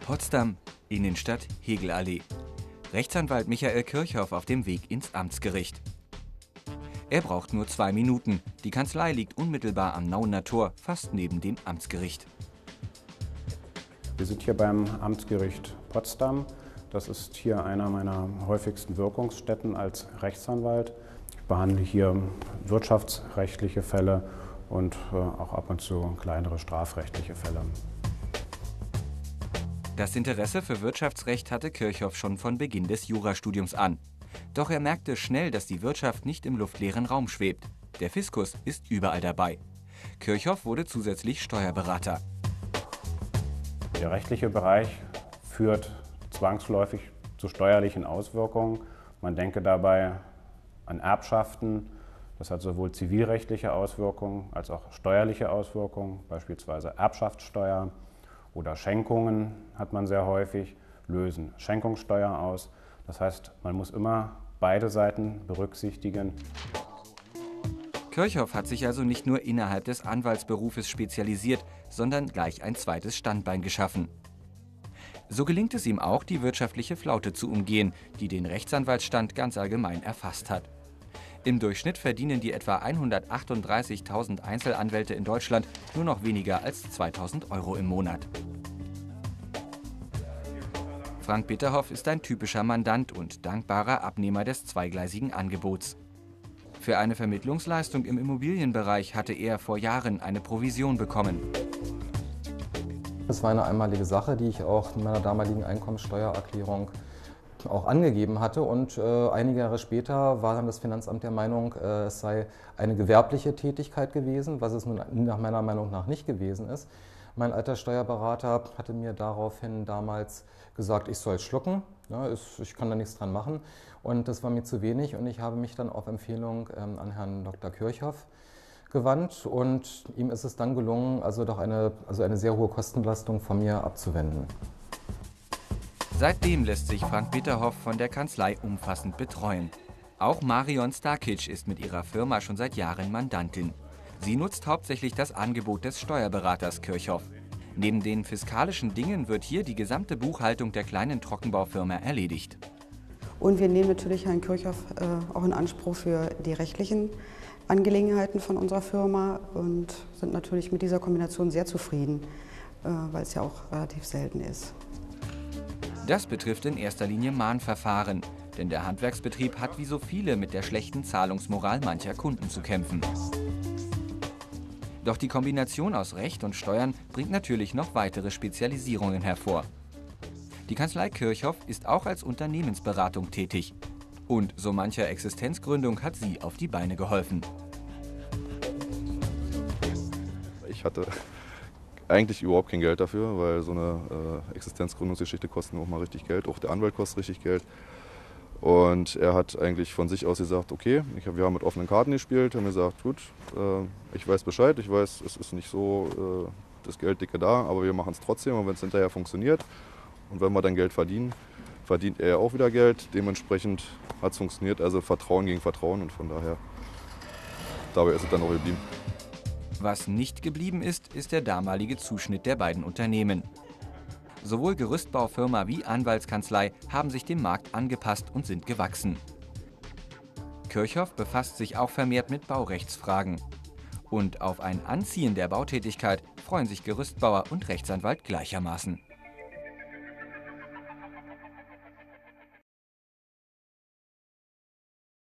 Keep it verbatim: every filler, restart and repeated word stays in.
Potsdam, Innenstadt, Hegelallee. Rechtsanwalt Michael Kirchhoff auf dem Weg ins Amtsgericht. Er braucht nur zwei Minuten. Die Kanzlei liegt unmittelbar am Nauener Tor, fast neben dem Amtsgericht. Wir sind hier beim Amtsgericht Potsdam. Das ist hier einer meiner häufigsten Wirkungsstätten als Rechtsanwalt. Ich behandle hier wirtschaftsrechtliche Fälle und auch ab und zu kleinere strafrechtliche Fälle. Das Interesse für Wirtschaftsrecht hatte Kirchhoff schon von Beginn des Jurastudiums an. Doch er merkte schnell, dass die Wirtschaft nicht im luftleeren Raum schwebt. Der Fiskus ist überall dabei. Kirchhoff wurde zusätzlich Steuerberater. Der rechtliche Bereich führt zwangsläufig zu steuerlichen Auswirkungen. Man denke dabei an Erbschaften. Das hat sowohl zivilrechtliche Auswirkungen als auch steuerliche Auswirkungen, beispielsweise Erbschaftssteuer oder Schenkungen hat man sehr häufig, lösen Schenkungssteuer aus. Das heißt, man muss immer beide Seiten berücksichtigen. Kirchhoff hat sich also nicht nur innerhalb des Anwaltsberufes spezialisiert, sondern gleich ein zweites Standbein geschaffen. So gelingt es ihm auch, die wirtschaftliche Flaute zu umgehen, die den Rechtsanwaltsstand ganz allgemein erfasst hat. Im Durchschnitt verdienen die etwa hundertachtunddreißigtausend Einzelanwälte in Deutschland nur noch weniger als zweitausend Euro im Monat. Frank Bitterhoff ist ein typischer Mandant und dankbarer Abnehmer des zweigleisigen Angebots. Für eine Vermittlungsleistung im Immobilienbereich hatte er vor Jahren eine Provision bekommen. Das war eine einmalige Sache, die ich auch in meiner damaligen Einkommensteuererklärung auch angegeben hatte, und äh, einige Jahre später war dann das Finanzamt der Meinung, äh, es sei eine gewerbliche Tätigkeit gewesen, was es nun nach meiner Meinung nach nicht gewesen ist. Mein alter Steuerberater hatte mir daraufhin damals gesagt, ich soll es schlucken, ja, ist, ich kann da nichts dran machen, und das war mir zu wenig, und ich habe mich dann auf Empfehlung ähm, an Herrn Doktor Kirchhoff gewandt, und ihm ist es dann gelungen, also doch eine, also eine sehr hohe Kostenbelastung von mir abzuwenden. Seitdem lässt sich Frank Bitterhoff von der Kanzlei umfassend betreuen. Auch Marion Starkic ist mit ihrer Firma schon seit Jahren Mandantin. Sie nutzt hauptsächlich das Angebot des Steuerberaters Kirchhoff. Neben den fiskalischen Dingen wird hier die gesamte Buchhaltung der kleinen Trockenbaufirma erledigt. Und wir nehmen natürlich Herrn Kirchhoff äh, auch in Anspruch für die rechtlichen Angelegenheiten von unserer Firma und sind natürlich mit dieser Kombination sehr zufrieden, äh, weil es ja auch relativ selten ist. Das betrifft in erster Linie Mahnverfahren, denn der Handwerksbetrieb hat wie so viele mit der schlechten Zahlungsmoral mancher Kunden zu kämpfen. Doch die Kombination aus Recht und Steuern bringt natürlich noch weitere Spezialisierungen hervor. Die Kanzlei Kirchhoff ist auch als Unternehmensberatung tätig. Und so mancher Existenzgründung hat sie auf die Beine geholfen. Ich hatte eigentlich überhaupt kein Geld dafür, weil so eine äh, Existenzgründungsgeschichte kostet auch mal richtig Geld. Auch der Anwalt kostet richtig Geld. Und er hat eigentlich von sich aus gesagt, okay, ich hab, wir haben mit offenen Karten gespielt, haben gesagt, gut, äh, ich weiß Bescheid, ich weiß, es ist nicht so äh, das Geld dicke da, aber wir machen es trotzdem, und wenn es hinterher funktioniert und wenn wir dann Geld verdienen, verdient er auch wieder Geld. Dementsprechend hat es funktioniert, also Vertrauen gegen Vertrauen, und von daher, dabei ist es dann auch geblieben. Was nicht geblieben ist, ist der damalige Zuschnitt der beiden Unternehmen. Sowohl Gerüstbaufirma wie Anwaltskanzlei haben sich dem Markt angepasst und sind gewachsen. Kirchhoff befasst sich auch vermehrt mit Baurechtsfragen. Und auf ein Anziehen der Bautätigkeit freuen sich Gerüstbauer und Rechtsanwalt gleichermaßen.